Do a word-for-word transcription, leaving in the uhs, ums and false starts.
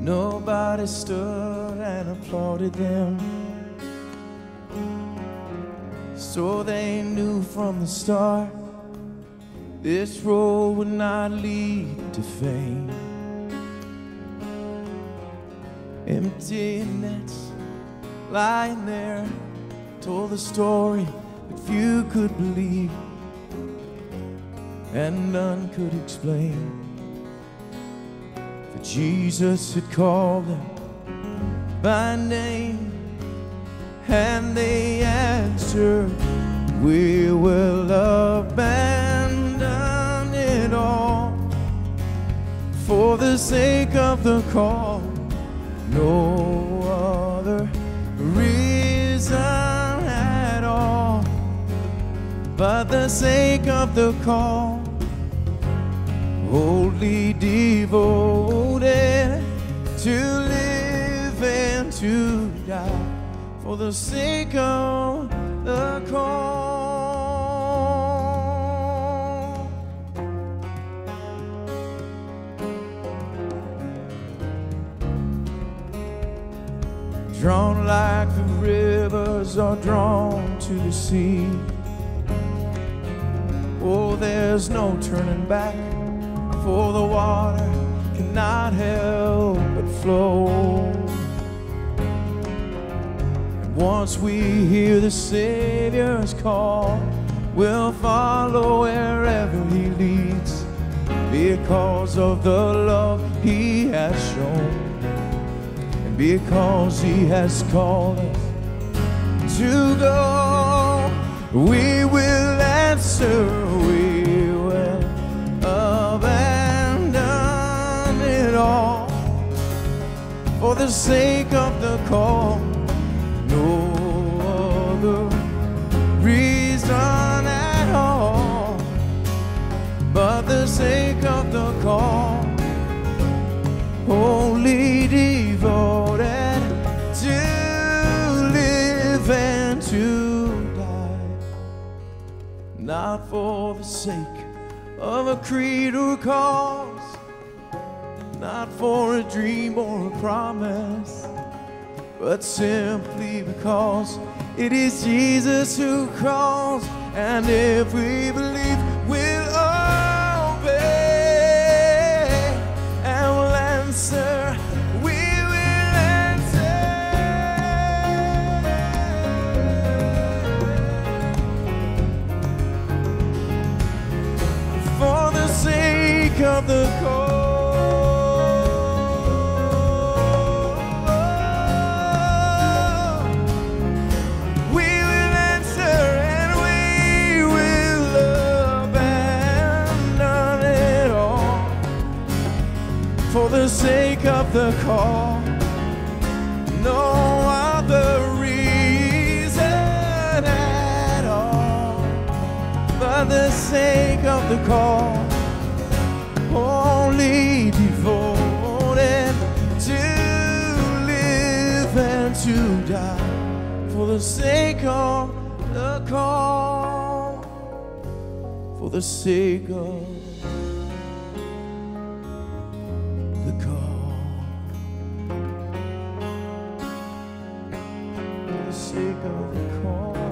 Nobody stood and applauded them, so they knew from the start this road would not lead to fame. Empty nets lying there told the story that few could believe and none could explain. For Jesus had called them by name, and they answered, "We will abandon it all for the sake of the call." No other reason at all but the sake of the call. Wholly devoted to live and to die for the sake of the call. Drawn like the rivers are drawn to the sea. Oh, there's no turning back, for the water cannot help but flow. And once we hear the Savior's call, we'll follow wherever He leads, because of the love He has shown, and because He has called us to go. We will answer, we will abandon it all for the sake of the call. No other reason at all but the sake of the call. Wholly devoted to live and to die, not for the sake of a creed or cause, not for a dream or a promise, but simply because it is Jesus who calls. And if we believe, we'll obey and we'll answer. We will answer for the sake of the cause. For the sake of the call, no other reason at all but the sake of the call. Only devoted to live and to die for the sake of the call. For the sake of the call, for the sake of the call.